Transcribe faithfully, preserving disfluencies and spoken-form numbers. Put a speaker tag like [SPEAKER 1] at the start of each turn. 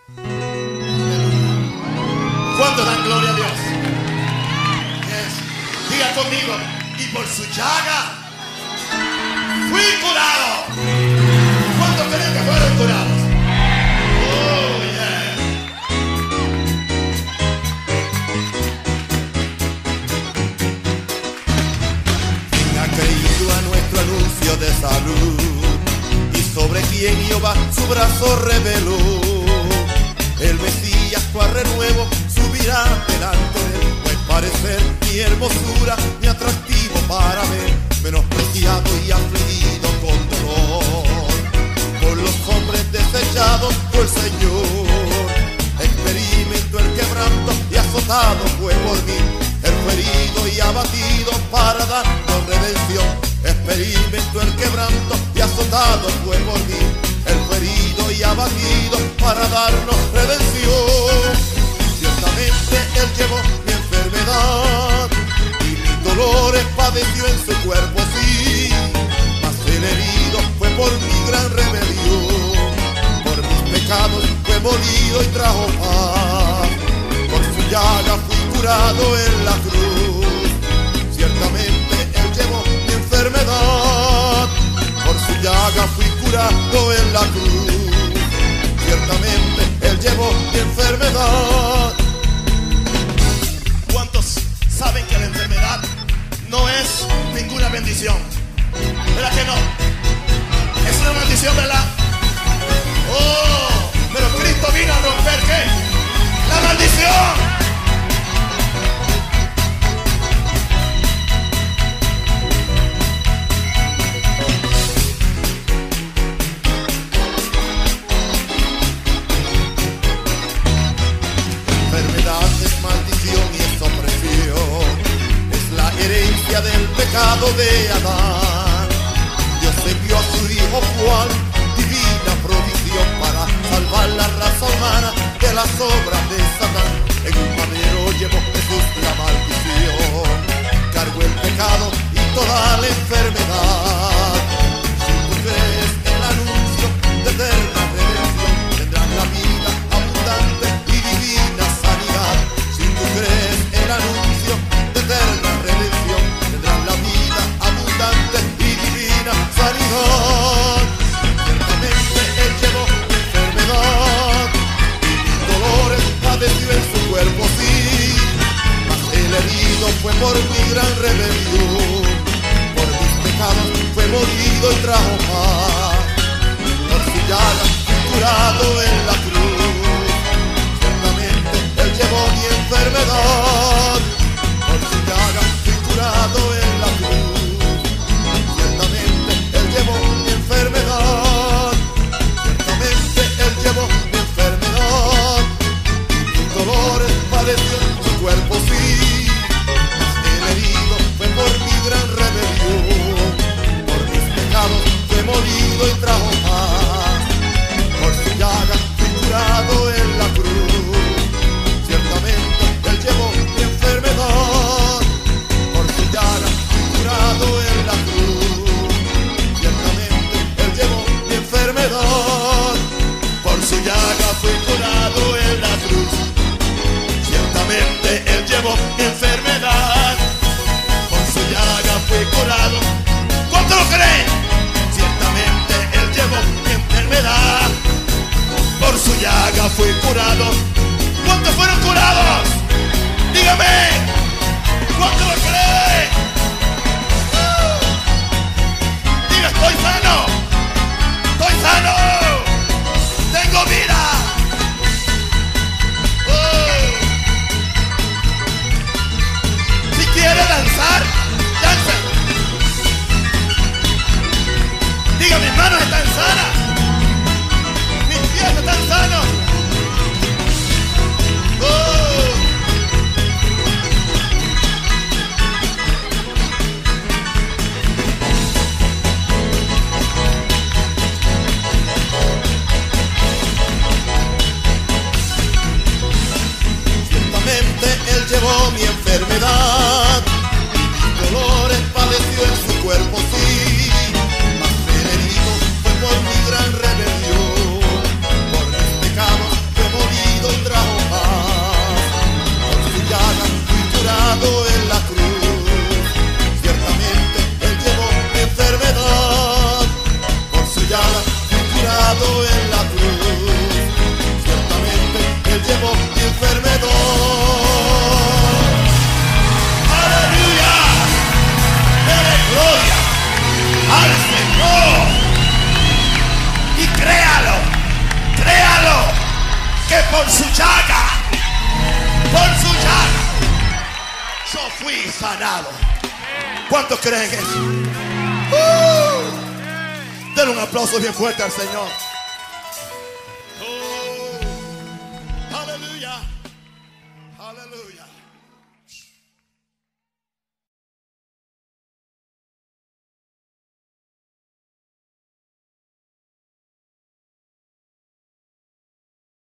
[SPEAKER 1] ¿Cuánto dan gloria a Dios? Yes. Diga conmigo, y por su llaga fui curado. ¿Cuántos creen que fueron curados? Oh, yeah.
[SPEAKER 2] ¿Quién ha creído a nuestro anuncio de salud? Y sobre quién Jehová su brazo reveló. El Mesías cual renuevo subirá delante de él, no es parecer ni hermosura ni atractivo para ver, menospreciado y afligido con dolor por los hombres desechados por el Señor. Experimento el quebranto y azotado fue por mí, el ferido y abatido para darnos redención. Experimento el quebranto y azotado fue por mí, el ferido y abatido para darnos redención. Ciertamente Él llevó mi enfermedad y mis dolores padeció en su cuerpo, sí. Mas el herido fue por mi gran rebelión, por mis pecados fue molido y trajo paz. Por su llaga fui curado en la cruz. Ciertamente Él llevó mi enfermedad, por su llaga fui curado en la cruz. Ciertamente Él llevó mi enfermedad.
[SPEAKER 1] ¿Cuántos saben que la enfermedad no es ninguna bendición? ¿Verdad que no? Es una maldición, ¿verdad? Oh, pero Cristo vino a romper ¿qué? La maldición.
[SPEAKER 2] Del pecado de Adán, Dios envió a su Hijo Juan, divina provisión para salvar la raza humana de las obras de Satán. En un madero llevó Jesús la maldición, cargó el pecado y toda la enfermedad. Si tú crees el anuncio de eterna redención, tendrás la vida abundante y divina sanidad. Si tú crees el anuncio de eterna redención, la vida abundante y divina sanidad. Ciertamente Él llevó mi enfermedad y mis dolores padeció en su cuerpo, sí. Mas el herido fue por mi gran rebelión, por mis pecados fue molido y trajo paz. Por su llaga fui curado en la cruz. Ciertamente Él llevó mi enfermedad, por su llaga fui curado en la cruz. Ciertamente Él llevó mi enfermedad. Ciertamente Él llevó mi enfermedad y mis dolores padeció en su cuerpo, sí. El herido fue por mi gran rebelión, por mis pecados fue molido y trajo paz. Por su llaga fui curado en la cruz. Ciertamente Él llevó mi enfermedad, por su llaga fui curado en la cruz. Ciertamente Él llevó mi enfermedad,
[SPEAKER 1] Por su llaga fui curado en la cruz. Ciertamente Él llevó mi enfermedad. Por su llaga fui curado. ¿Cuánto lo creen? Ciertamente Él llevó mi enfermedad. Por su llaga fui curado. ¿Cuántos fueron curados? Dígame. ¿Cuánto lo creen? ¡Uh! Diga, estoy sano. Estoy sano. Tengo vida. ¡Uh! Si quiere danzar, danza. Diga, mis manos están sanas. Mis pies están sanos. ¡Oh! por su llaga, por su llaga, yo fui sanado. ¿Cuántos creen eso? Uh, denle un aplauso bien fuerte al Señor.